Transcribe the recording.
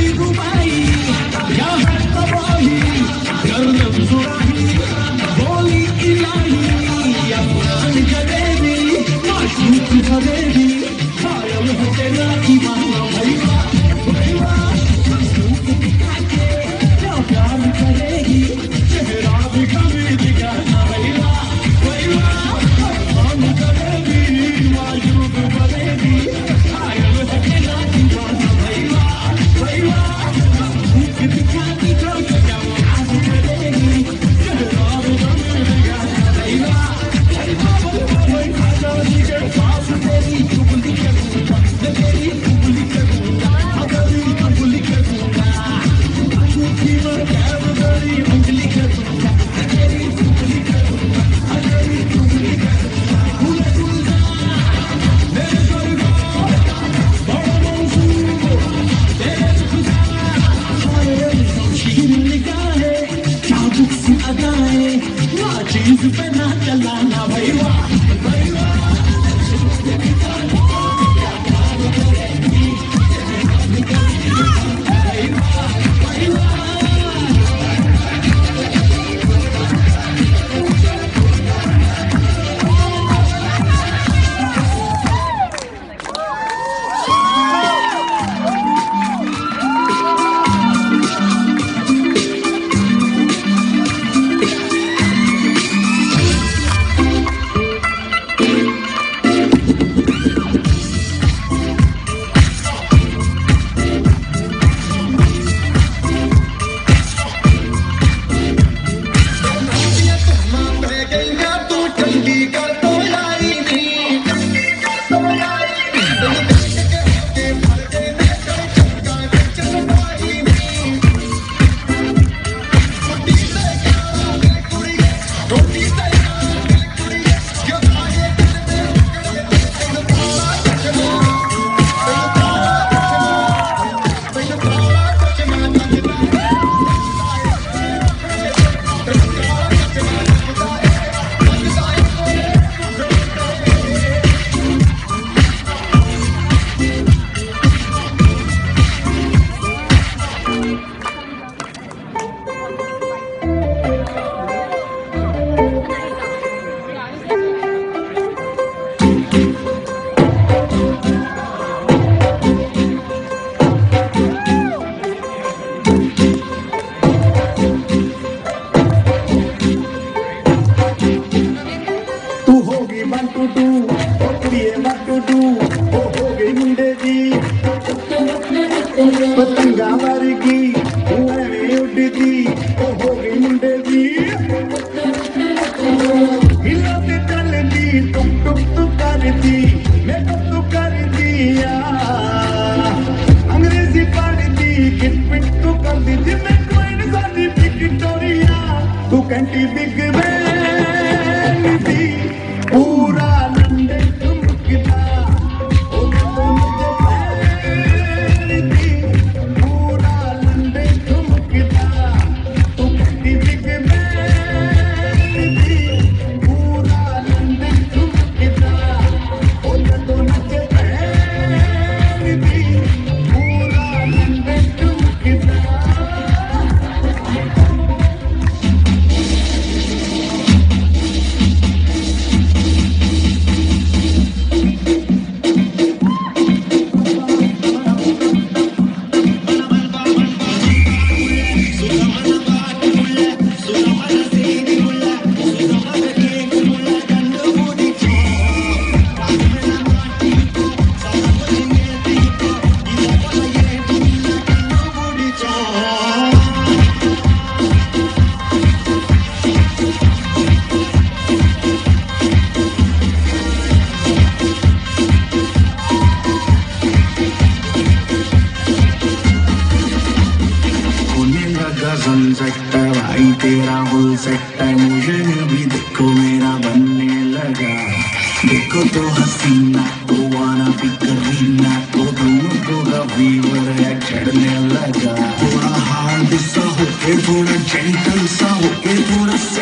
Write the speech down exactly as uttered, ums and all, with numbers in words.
पतंगा वर्गी उड़ती हो गई मुंडे दी हिलते चलती टुक टुक टुक करती मैं टुक टुक कर दिया अंग्रेजी पढ़ती किट पिट तू कर दी मैं कोई सारी विक्टोरिया तू कंटी बिग बैन थी पूरा लंदन ठुमकता सकता भाई तेरा हो सकता है मुझे भी देखो मेरा बनने लगा देखो तो हसीना तो वाना भी करीना तो दोनों को फीवर है चढ़ने लगा थोड़ा हार्ड सा होके थोड़ा जेंटल सा होके थोड़ा